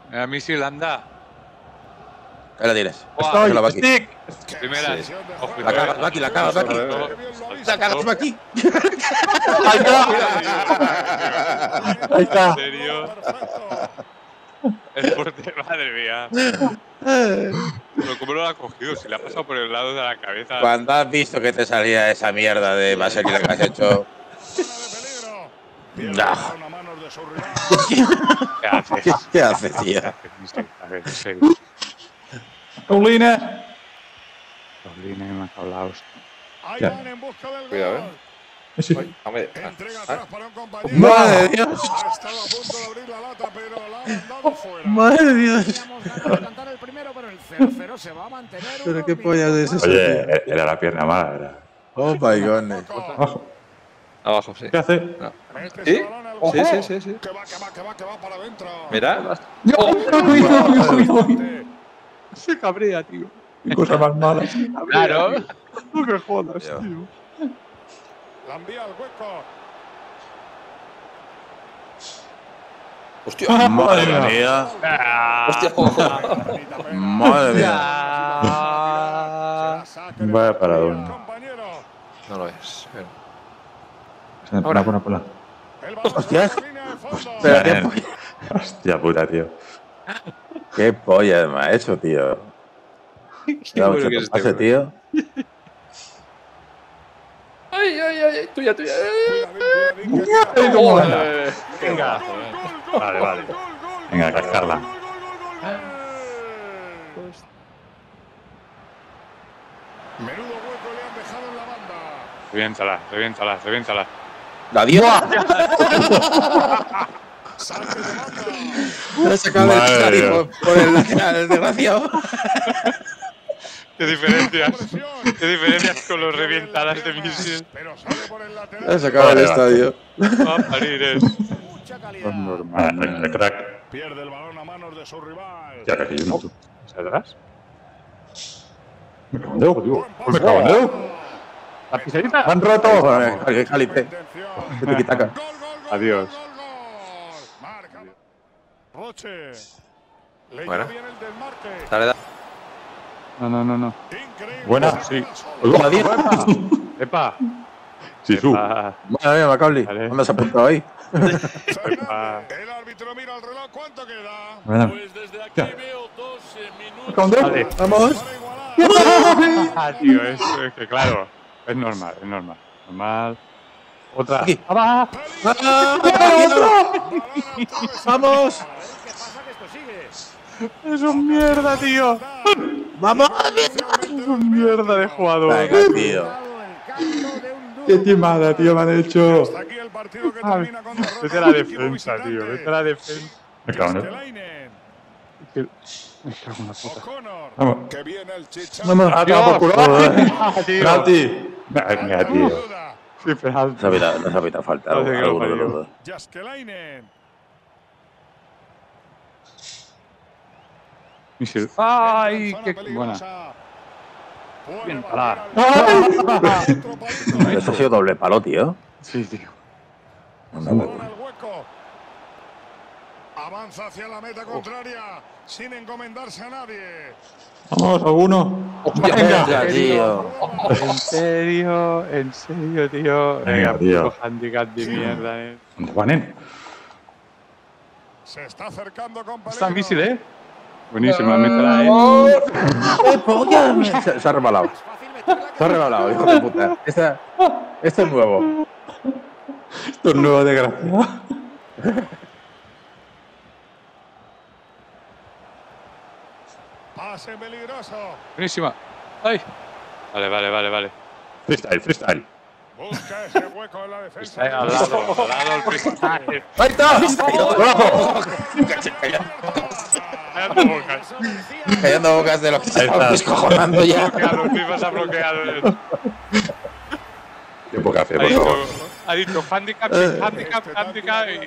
A mí sí, anda. Ahí la tienes. Estoy, Aquí. stick. Primera. Sí. La cagas, Maki, la cagas, Maki. La cagas, Maki. Ahí está. Ahí está. ¿En serio? El portero, madre mía. Pero ¿cómo lo ha cogido? Si le ha pasado por el lado de la cabeza. Cuando has visto que te salía esa mierda de vaselina que has hecho. ¿Qué haces? ¿Qué haces, tío? A ver, en serio. Paulina. Paulina, me ha hablado. Cuidado, Sí. Madre ¡Madre de Dios! ¡Madre de Dios! ¿Pero qué pollas es eso? Oye, era la pierna mala, era. Oh my god. Abajo. Abajo, sí. ¿Qué hace? ¿Sí? Sí. Mira. Se cabrea, tío. Qué cosa más mala. Claro. No me jodas, tío. La envía al hueco. Hostia. Madre mía. Hostia. Madre mía. Vaya paradón. No lo es. Ahora, ponla. Hostias. Pero qué polla. Hostia puta, tío. Qué polla me ha hecho, tío. Qué bueno que es este, pase, tío. Ay. Tuya. Venga. Vale. Venga, a cascarla. Menudo hueco le han dejado en la banda. Reviéntala. ¡La dio! La ha sacado del Chari por el lateral, el desgraciado. ¿Qué diferencias con los revientadas de misil? La ha sacado del estadio. Va a parir Es normal. El crack. Pierde el balón a manos de su rival. Ya que yo no. ¿Hacia atrás? Me cago en Déu, tío. Me cago en Déu. ¿La pisadita? ¡Han roto! Joder, Jalite. Que te quitaca. Adiós. Marca. Roche. Le Bueno. bien el desmarque. Dale. No. Increíble. Buena. Sí. ¡La dio! Epa. Sí, su. Epa. Madre mía, Macabli. Vale. ¿Dónde se ha apuntado ahí? El árbitro mira el reloj. ¿Cuánto queda? Bueno. Pues desde aquí veo 12 minutos. Cago en Déu. Vale. Vamos. Para igualar. Ah, tío, es que claro. Es normal. Normal. Otra. Aquí. ¡Ah, va! ¡Vamos! ¡Es un mierda, tío! ¡Vamos! ¡Es un mierda de jugador! Venga, tío. ¡Qué timada, tío, me han hecho! Hasta aquí el partido que termina con derrota. Vete a la defensa, tío. Vete a la defensa. Me cago en Déu. Jääskeläinen. Me cago en la puta. O'Connor. Vamos. Que viene el Chicharro. Vamos. ¡Ah, toma por culo! Ah, tío. ¡Penalti! Venga, tío. Duda. Sí, penalti. Nos ha pitado falta No sé qué lo alguno de parió. los dos. Jääskeläinen. Misil. ¡Ay! Zona ¡Qué peligrosa. buena! Puede Bien, batir parada. al otro palito. Esto ha sido doble palo, tío. Sí, tío. Balón al hueco. Avanza hacia la meta contraria sin encomendarse a nadie. Vamos, alguno. Venga, tío. ¿En serio, tío? Venga, tío. puto handicap de mierda, ¿Dónde van, Se está acercando con peligro. Está misil, Buenísima, métela, Se ha rebalado. Se ha rebalado, hijo de puta. Este es nuevo. Esto es nuevo, desgraciado. Pase peligroso. Buenísima. ¡Ay! Vale. Freestyle. Busca ese hueco en la defensa. Está al lado el freestyle. ¡Ahí está! Cállate bocas. Callando bocas de lo que se Ahí está está. descojonando ya. Bloqueado, FIFA se ha bloqueado. Qué poca fe, por favor. Ha dicho handicap y...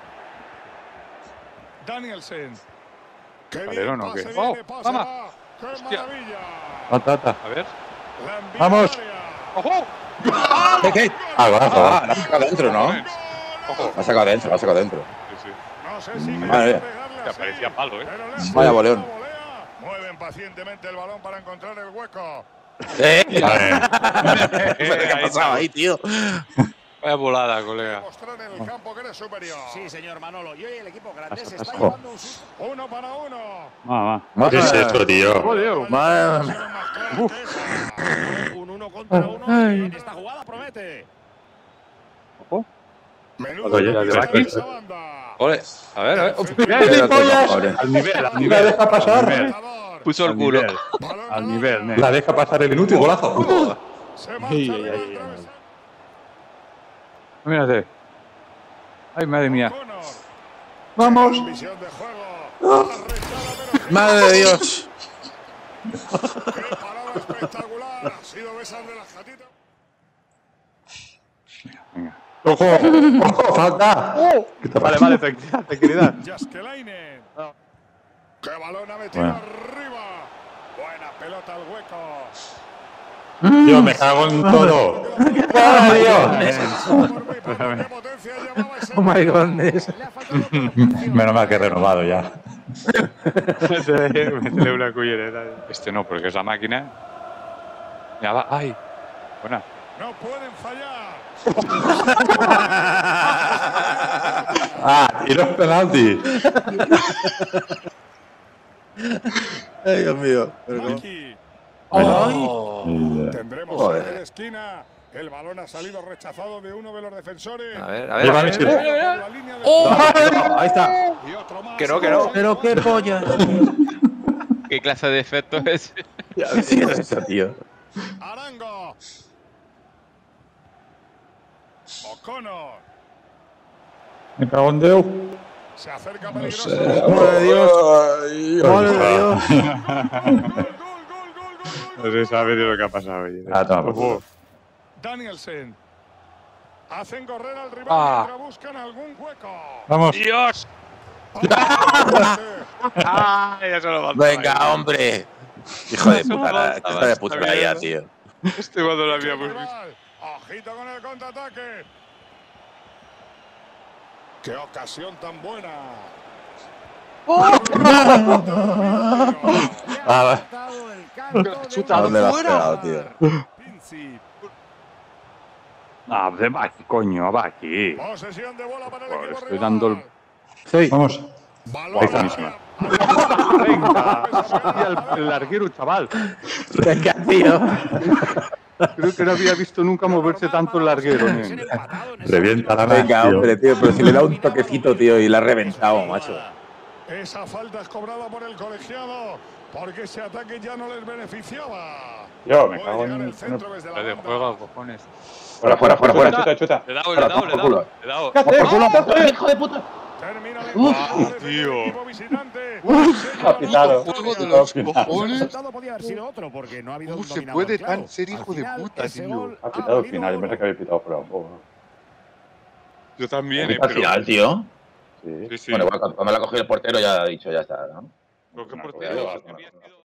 Danielsen. Qué Vale, bien ¿no? ¿Qué? pase, ¡Oh! viene, pase, ¡Toma! va. ¡Qué Hostia. maravilla! Ata. A ver. La envía Vamos. al área. ¡Ojo! ¿Qué? Ah, golazo. Ah, la ha sacado dentro, ¿no? Ojo. La ha sacado dentro, Sí, sí. No sé si Madre mía. pegarle Hostia, parecía palo, ¿eh? Vaya boleón. Mueven pacientemente el balón para encontrar el hueco. ¿Qué ha Ahí pasado ahí, tío? Vaya volada, colega. Mostrar en el campo que eres superior. Sí, señor Manolo. Y hoy el equipo grande se está Pasó. llevando un susto. 1 para 1. ¿Qué es esto, tío? Madre. Un 1 contra 1 en esta jugada promete. Menudo Oye, gol de de aquí. esa banda. Ole, a ver, a ver. Al nivel, al nivel. La deja pasar. Puso el culo. Al nivel, la deja pasar el inútil, golazo. Se marcha arriba el travesaño. Mírate. Ay, madre mía. Connor. Vamos. Visión de juego. Arrestada, pero Madre de Dios. qué parada espectacular. Ha sido esas de las gatitas. Venga. ¡Ojo! ¡Ojo! ¡Falta! Vale, tranquilidad. Jaskelainen. ¡Qué balón ha metido Bueno. arriba! Buena pelota al hueco. Yo me cago en todo. ¡Ay, Dios! ¿Qué potencia llevaba ese Oh my goodness. Le ha faltado potencia. Menos mal que he renovado ya. Métele una cullera. Este no, porque es la máquina. Ya va. ¡Ay! Buena. No pueden fallar. Ah, y no es penalti. Ay, Dios mío. Maki. Ay. Tendremos Joder. en la esquina. El balón ha salido rechazado de uno de los defensores. A ver, Lleva Messi. Por la línea de Ahí está. y otro más. Que no. Pero qué polla. ¿Qué clase de efecto es? ¿Qué es eso, tío? Arango. O'Connor. Me cago en Dios. Se acerca peligroso. Madre de Dios. Madre de Dios. Gol. No se sabe de lo que ha pasado. Ah, toma, por favor. Danielsen. Hacen correr al rival Ah. mientras buscan algún hueco. Vamos. ¡Dios! ¡Ah! Ya se lo faltaba. Venga, hombre. Hijo de puta, que está de puta ya, tío. Este cuando lo habíamos visto. Rival. Ojito con el contraataque. ¡Qué ocasión tan buena! Ah, va. Faltado el canto de ¿A dónde la has pegado, tío? Pinci. Ah, va, coño, va aquí. Posesión de bola para el Joder, equipo estoy rival. dando el. Sí. Vamos. Balón Ahí está al misma. área. Venga. El larguero, chaval. Venga, tío. Creo que no había visto nunca moverse tanto el larguero. Ser empatado en ese Revienta la Venga, hombre, tío. Pero si le da un toquecito, tío, y la ha reventado, macho. Esa falta es cobrada por el colegiado porque ese ataque ya no les beneficiaba. Yo me Puede cago llegar en. el centro desde la Lo de banda. juego, cojones. Fuera. Chuta, chuta. Le he dado, Fuera, por culo. Le he dado. ¡Hijo de puta! Termina el tío. equipo visitante. Capitado. Juego de los El cojones. resultado podía haber sido otro porque no ha habido ¿Cómo un se dominador puede claro. tan ser hijo Al de final, puta, ese tío? gol Ha ha pitado al valido final, yo oro. pensé que había pitado fuera un poco. Yo también, Al final, tío. Sí. Sí, sí. Bueno, igual cuando la ha cogido el portero ya ha dicho, ya está, ¿no? Pero qué No, portero. cuidado, Había sido